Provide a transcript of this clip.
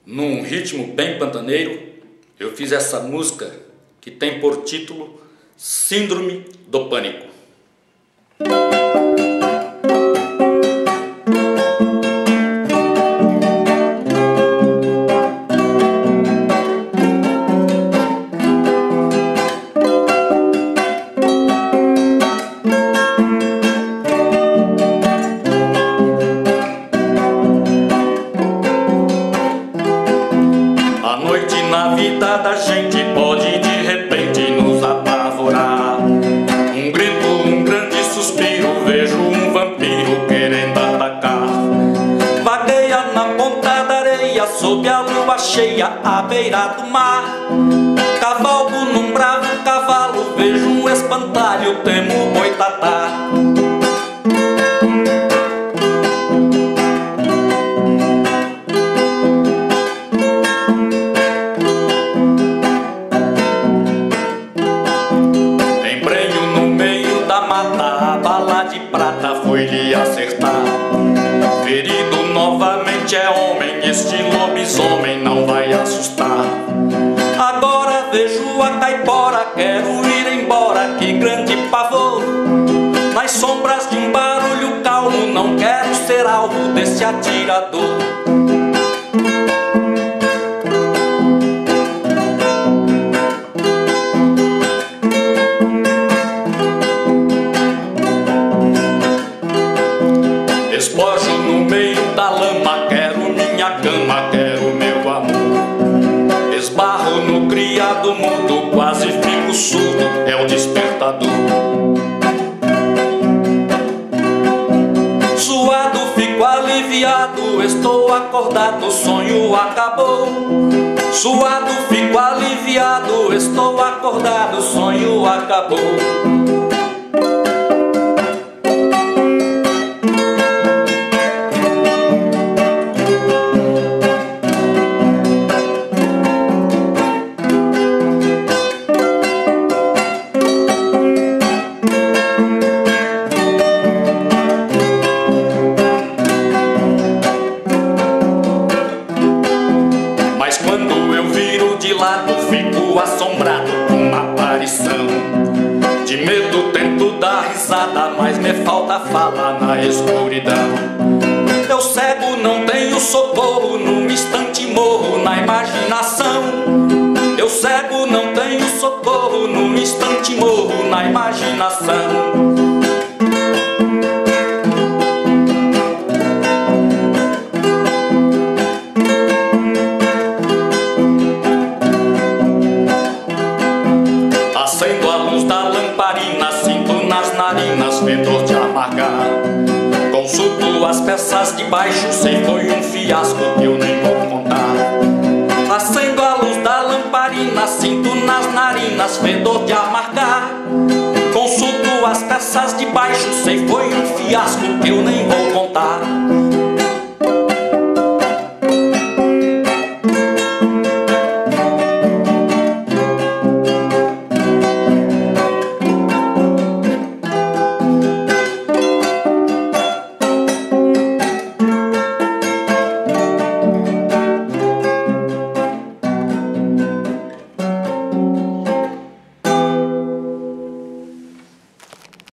Num ritmo bem pantaneiro, eu fiz essa música que tem por título Síndrome do Pânico. Na vida da gente pode de repente nos apavorar. Um grito, um grande suspiro, vejo um vampiro querendo atacar. Vagueia na ponta da areia, sob a lua cheia, à beira do mar. Cavalgo num bravo cavalo, vejo um espantalho, temo o boitatá. A bala de prata foi lhe acertar. Ferido novamente é homem, este lobisomem não vai assustar. Agora vejo a caipora, quero ir embora, que grande pavor. Nas sombras de um barulho calmo, não quero ser alvo desse atirador. Espojo no meio da lama, quero minha cama, quero meu amor. Esbarro no criado mudo, quase fico surdo, é o despertador. Suado, fico aliviado, estou acordado, o sonho acabou. Suado, fico aliviado, estou acordado, o sonho acabou. Quando eu viro de lado, fico assombrado com uma aparição. De medo tento dar risada, mas me falta fala na escuridão. Eu cego, não tenho socorro, num instante morro na imaginação. Eu cego, não tenho socorro, num instante morro na imaginação. Acendo a luz da lamparina, sinto nas narinas fedor de amargar. Consulto as peças de baixo, sei foi um fiasco que eu nem vou contar. Acendo a luz da lamparina, sinto nas narinas fedor de amargar. Consulto as peças de baixo, sei foi um fiasco que eu nem vou contar.